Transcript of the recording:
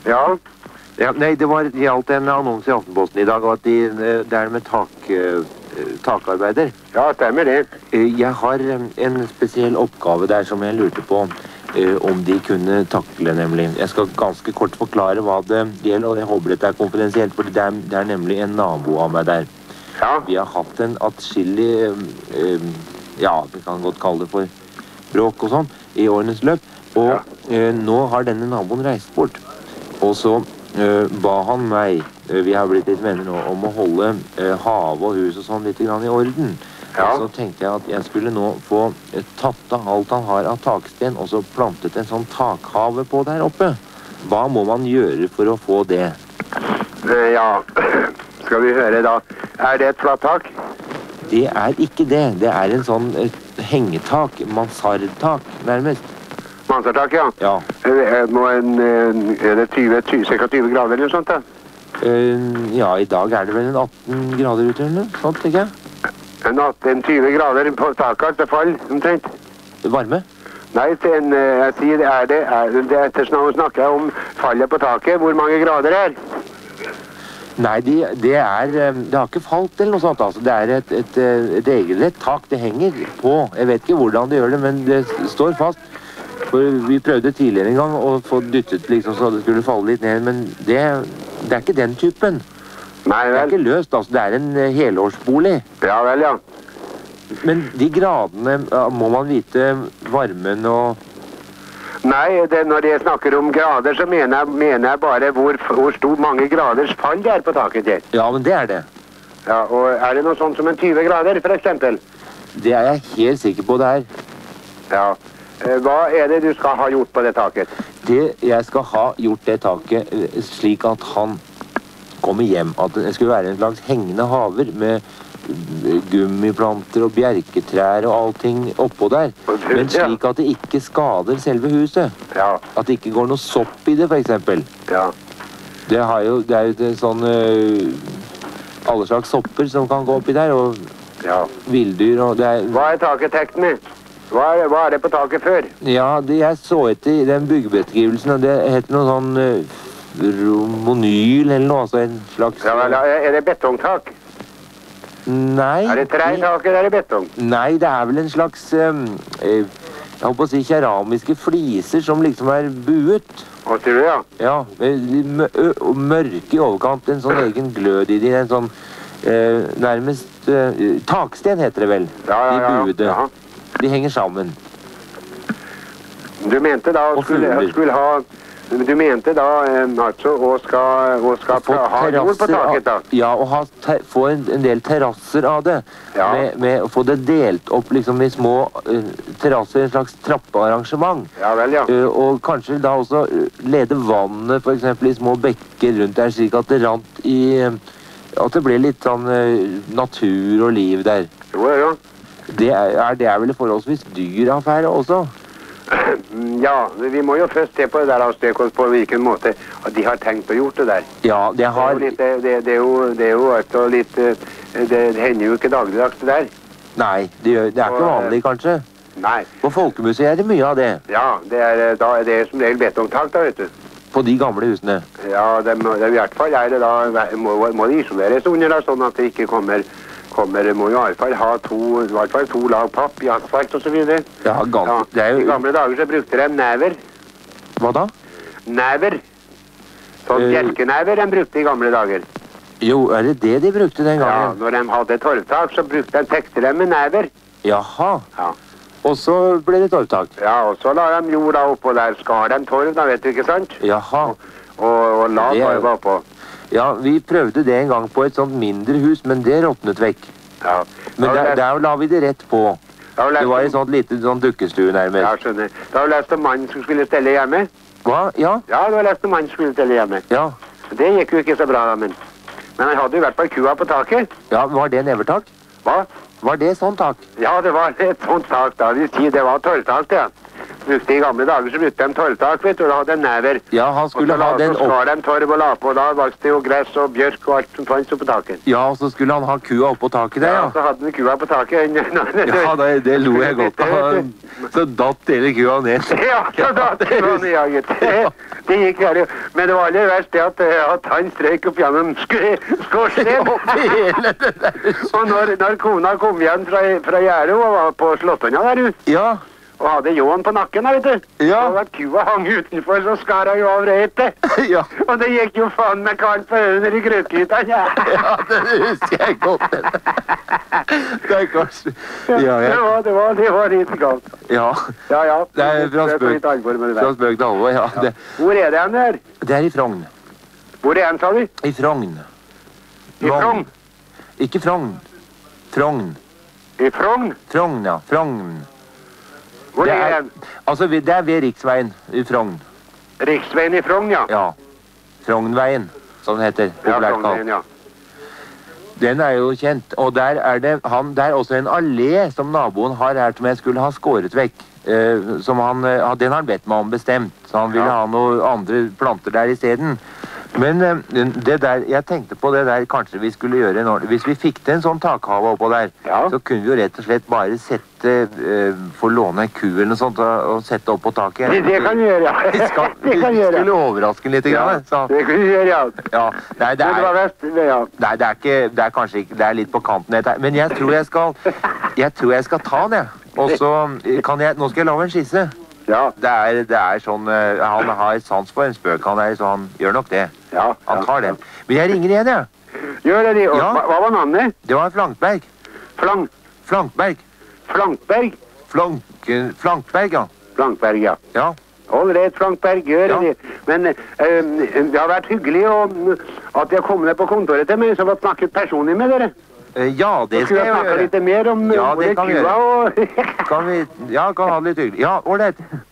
Ja. Ja, nei, det gjaldt en annonse i Aftenposten i dag, og at det er med takarbeider. Ja, stemmer det. Jeg har en spesiell oppgave der som jeg lurte på om de kunne takle, nemlig. Jeg skal ganske kort forklare hva det gjelder, og jeg håper dette er konfidensielt, for det er nemlig en nabo av meg der. Ja. Vi har hatt en atskillig, ja, vi kan godt kalle det for bråk og sånn, i årenes løp. Og nå har denne naboen reist bort. Og så ba han meg, vi har blitt litt venner nå, om å holde hav og hus og sånn litt grann i orden. Ja. Og så tenkte jeg at jeg skulle nå få tatt av alt han har av taksten, og så plantet en sånn takhave på der oppe. Hva må man gjøre for å få det? Ja, skal vi høre da. Er det et flatt tak? Det er ikke det. Det er en sånn hengetak, mansardtak nærmest. Mansardtak, ja. Ja. Er det cirka 20 grader eller noe sånt da? Ja, i dag er det vel en 18 grader ute eller noe sånt, ikke? En 20 grader på taket til fall, omtrent. Varme? Nei, jeg sier ettersom snakker jeg om fallet på taket. Hvor mange grader er? Nei, det har ikke falt eller noe sånt, altså. Det er et regelrett tak. Det henger på. Jeg vet ikke hvordan det gjør det, men det står fast. For vi prøvde tidligere en gang å få dyttet liksom så det skulle falle litt ned, men det er ikke den typen. Nei, vel. Det er ikke løst, altså. Det er en helårsbolig. Ja vel, ja. Men de gradene, må man vite varmen og... Nei, når jeg snakker om grader, så mener jeg bare hvor mange graders fall det er på taket der. Ja, men det er det. Ja, og er det noe sånt som en 20 grader, for eksempel? Det er jeg helt sikker på det er. Ja. Hva er det du skal ha gjort på det taket? Jeg skal ha gjort det taket slik at han kommer hjem. At det skulle være en slags hengende haver med gummiplanter og bjerketrær og allting oppå der. Men slik at det ikke skader selve huset. Ja. At det ikke går noe sopp i det, for eksempel. Ja. Det er jo sånn alle slags sopper som kan gå oppi der, og villdyr og det er... Hva er taket tekt med? Hva er det på taket før? Ja, jeg så etter den byggebeskrivelsen, og det heter noe sånn romonyl eller noe, altså en slags... Ja, vel, er det betongtak? Nei. Er det trætak eller er det betong? Nei, det er vel en slags, jeg håper å si keramiske fliser som liksom er buet. Hva sier du, ja? Ja, mørke i overkant, en sånn egen glød i det, en sånn nærmest taksten heter det vel, de buede. Ja. De henger sammen. Du mente da Du mente da altså å skal ha jord på taket da? Ja, og få en del terrasser av det. Ja. Med å få det delt opp liksom i små terrasser, en slags trappearrangement. Ja vel, ja. Og kanskje da også lede vannet for eksempel i små bekker rundt der, slik at det rant i... At det ble litt sånn natur og liv der. Jo, ja. Det er vel en forholdsvis dyr affære også? Ja, vi må jo først se på det der avstedet på hvilken måte de har tenkt å gjort det der. Ja, det har... Det er jo altså litt... Det hender jo ikke dagligdags det der. Nei, det er ikke vanlig kanskje. Nei. På Folkemuseet er det mye av det. Ja, det er som regel betongtak da, vet du. På de gamle husene? Ja, i hvert fall er det da... Må det isoleres under da, sånn at det ikke kommer må jo i hvert fall ha to lag papp i asfalt og så videre. Ja, det er jo... I gamle dager så brukte de never. Hva da? Never. Sånn bjelkenever de brukte i gamle dager. Jo, er det de brukte den gangen? Ja, når de hadde torvtak så tekte de med never. Jaha. Ja. Og så ble det torvtak? Ja, og så la de jorda oppå der, skar de torv da, vet du ikke sant? Jaha. Og la torv oppå. Ja, vi prøvde det en gang på et sånt mindre hus, men det råtnet vekk. Ja. Men der la vi det rett på. Det var et sånt lite dukkestue nærmest. Ja, skjønner. Da har du lest om mannen som skulle stelle hjemme? Hva? Ja? Ja, du har lest om mannen som skulle stelle hjemme. Ja. Det gikk jo ikke så bra da, men han hadde jo vært på kua på taket. Ja, var det nevertak? Hva? Var det sånn tak? Ja, det var et sånt tak da. Vi sier det var torvtak, ja. Husk i gamle dager så brukte de torvtak, vet du, og da hadde de never. Ja, han skulle og så ha den så skar de torv og la på, og da vokste det jo gress og bjørk og alt som fanns oppå taket. Ja, og så skulle han ha kua oppå taket der, Ja, så hadde han kua på taket. Ja, det lo jeg godt av. Så datt hele kua ned. Ja, så datt det var nedjaget. Det gikk her jo. Men det var aller verst det at han strøk opp gjennom skorsten. Og når kona kom igjen fra gjerdet og var på Slåttønna der ute, Ja. og hadde ljåen på nakken, vet du. Ja. Og at kua hang utenfor, så skar han jo av reitet. Ja. Og det gikk jo faen med kaldt på øynene i grøtgrytene. Ja, det husker jeg godt. Det er kanskje... Ja, ja. Det var litt galt. Ja. Ja. Det er fra spøk til alvor, ja. Hvor er det han der? Det er i Frogn. Hvor er han, sa du? I Frogn. I Frogn? Ikke Frogn. Frogn. I Frogn? Frogn, ja. Frogn. Hvor er han? Altså, det er ved Riksveien i Frogn. Riksveien i Frogn, ja. Ja. Frognveien, som det heter. Ja, Frognveien, ja. Den er jo kjent, og der er det også en allé som naboen har her som jeg skulle ha skåret vekk. Den har han bedt meg om bestemt, så han ville ha noen andre planter der i stedet. Men det der, jeg tenkte på det der, kanskje vi skulle gjøre en ordentlig, hvis vi fikk til en sånn takhave oppå der, så kunne vi jo rett og slett bare få låne en ku eller noe sånt og sette opp på taket. Det kan vi gjøre, ja. Vi skulle overraske litt, ja, det kan vi gjøre, ja. Ja, nei, det er kanskje ikke, det er litt på kanten dette, men jeg tror jeg skal ta den, og så nå skal jeg lage en skisse. Ja. Det er sånn, han har sans for en spøk, så han gjør nok det. Ja. Han tar den. Men jeg ringer igjen, jeg. Gjør det, og hva var navnet? Det var Flankberg. Flankberg. Flankberg? Flankberg, ja. Flankberg, ja. Ja. Ålreit, Flankberg, gjør det. Men det har vært hyggelig at jeg kom ned på kontoret til meg, så jeg har snakket personlig med dere. Ja, det skal jeg gjøre. Skulle jeg snakke litt mer om det kan vi gjøre. og... Kan ha det litt hyggelig. Ja, ålreit.